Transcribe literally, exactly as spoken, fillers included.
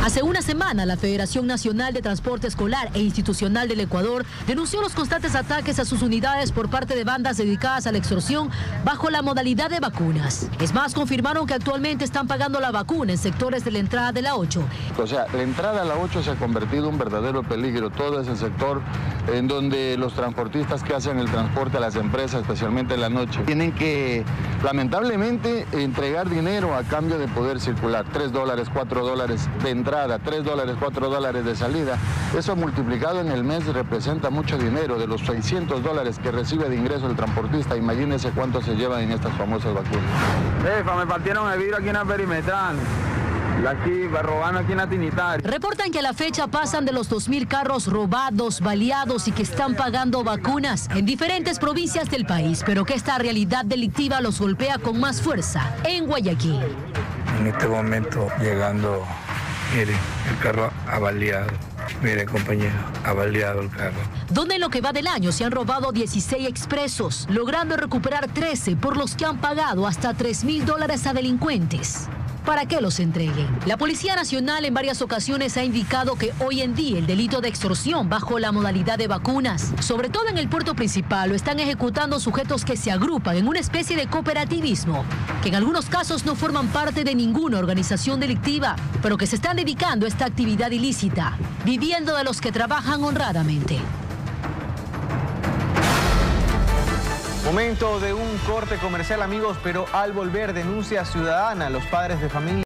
Hace una semana, la Federación Nacional de Transporte Escolar e Institucional del Ecuador denunció los constantes ataques a sus unidades por parte de bandas dedicadas a la extorsión bajo la modalidad de vacunas. Es más, confirmaron que actualmente están pagando la vacuna en sectores de la entrada de la ocho. O sea, la entrada a la ocho se ha convertido en un verdadero peligro. Todo ese sector en donde los transportistas que hacen el transporte a las empresas, especialmente en la noche, tienen que, lamentablemente, entregar dinero a cambio de poder circular. Tres dólares, cuatro dólares de entrada, tres dólares, cuatro dólares de salida. Eso multiplicado en el mes representa mucho dinero. De los seiscientos dólares que recibe de ingreso el transportista, imagínense cuánto se llevan en estas famosas vacunas. Jefa, me partieron el vidrio aquí en la perimetral. Aquí, robando aquí en la Trinitaria. Reportan que a la fecha pasan de los dos mil carros robados, baleados y que están pagando vacunas en diferentes provincias del país, pero que esta realidad delictiva los golpea con más fuerza en Guayaquil. En este momento llegando, mire, el carro ha baleado. Mire, compañero, ha baleado el carro. Donde en lo que va del año se han robado dieciséis expresos, logrando recuperar trece, por los que han pagado hasta tres mil dólares a delincuentes para que los entreguen. La Policía Nacional en varias ocasiones ha indicado que hoy en día el delito de extorsión bajo la modalidad de vacunas, sobre todo en el puerto principal, lo están ejecutando sujetos que se agrupan en una especie de cooperativismo, que en algunos casos no forman parte de ninguna organización delictiva, pero que se están dedicando a esta actividad ilícita, viviendo de los que trabajan honradamente. Momento de un corte comercial, amigos, pero al volver, denuncia ciudadana, los padres de familia